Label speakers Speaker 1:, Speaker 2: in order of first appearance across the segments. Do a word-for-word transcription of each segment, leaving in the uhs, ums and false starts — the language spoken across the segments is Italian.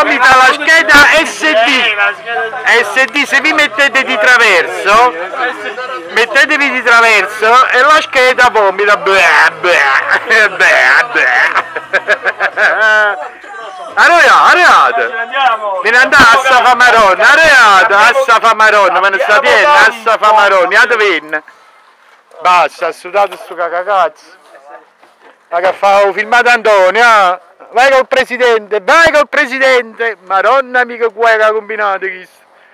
Speaker 1: vomita la scheda S D. S D, se vi mettete di traverso, mettetevi di traverso e la scheda vomita. Bleh, bleh, bleh, bleh. Arrivate, me ne andate a Safamarone, arrivate a Safamarone, me ne sta pieno, a Safamarone, a dove? Basta, ha sudato sto cacacazzo. Ma che fa, ho filmato Antonio, eh? Vai col presidente, vai col presidente, madonna mica guai che ha combinato questo.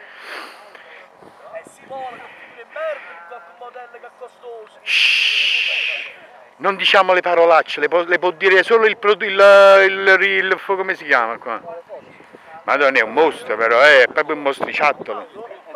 Speaker 1: Non diciamo le parolacce, le può, le può dire solo il, il, il, il, il come si chiama qua? Madonna, è un mostro però, è proprio un mostriciattolo.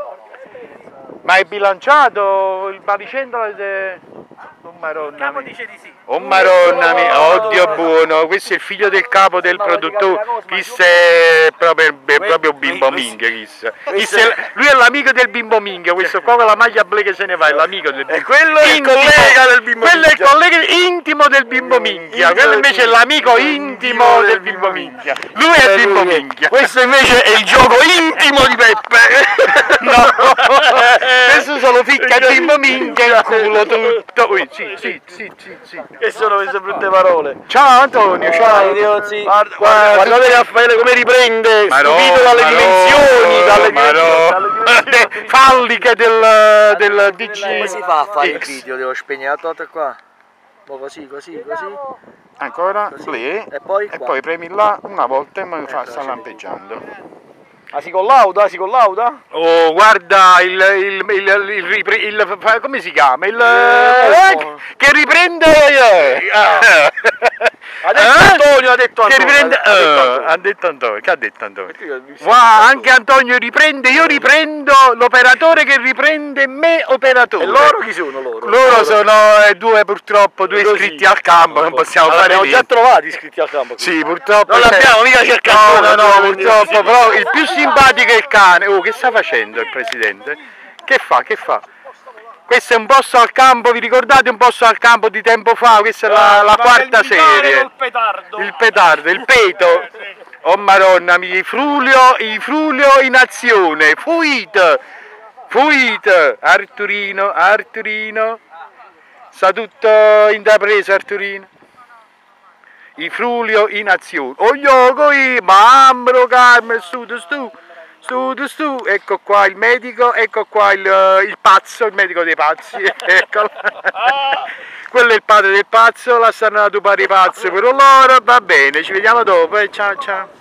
Speaker 1: Ma è bilanciato il baricentro de... Oh maronna mia. Dice di sì. Oh maronna mia, oddio buono, questo è il figlio del capo del produttore, questo è proprio, è proprio bimbo minchia, questo. Lui è l'amico del bimbo minchia, questo qua con la maglia blu che se ne va, è l'amico del bimbo. E quello è il collega del bimbo minchia. Quello è il collega intimo del bimbo minchia, quello invece è l'amico intimo del bimbo minchia. Lui è il bimbo minchia. Questo invece è il gioco intimo di Peppe. No, questo solo ficca il bimbo minchia e il culo tutto. Ui, sì, sì, sì, sì, sì. Che sono queste brutte parole? Ciao Antonio, ciao. Guarda, guarda, guardate Raffaele come riprende, stupito dalle dimensioni, dalle dimensioni falliche del, del D C.
Speaker 2: Come si fa a fare il video? Devo spegnere la tota qua? Così, così, così.
Speaker 1: Ancora lì
Speaker 2: e poi,
Speaker 1: e poi premi là una volta e mi fa sta lampeggiando.
Speaker 2: Ah, si collauda, si collauda?
Speaker 1: Oh, guarda il, il, il, il, il, il come si chiama? Il eh, che riprende eh.
Speaker 2: Ha detto eh? Antonio, ha detto Antonio.
Speaker 1: Che riprende, ha, detto Antonio. Uh, ha detto Antonio. Che ha detto Antonio? Wow, anche Antonio riprende, io riprendo l'operatore che riprende me operatore.
Speaker 2: E loro chi sono loro?
Speaker 1: Loro sono eh, due purtroppo, due Così. iscritti al campo, non possiamo allora, fare
Speaker 2: niente. Abbiamo già trovati iscritti al campo.
Speaker 1: Sì, purtroppo.
Speaker 2: Non l'abbiamo mica cercato.
Speaker 1: No, no, no, purtroppo, però il più simpatico è il cane. Oh, che sta facendo il presidente? Che fa? Che fa? Questo è un posto al campo, vi ricordate un posto al campo di tempo fa? Questa è la, la quarta serie.
Speaker 2: Il petardo.
Speaker 1: Il petardo, il peto. Oh madonna mia, i Frulio, i Frulio in azione. Fuite, fuite. Arturino, Arturino. Sta tutto intrapreso Arturino. I Frulio in azione. Oh gioco, mamma Carmen, stu, stu. Stu, stu, ecco qua il medico, ecco qua il, il pazzo, il medico dei pazzi, eccolo. Quello è il padre del pazzo, la stanno a tupare i pazzi per loro, va bene, ci vediamo dopo e ciao ciao.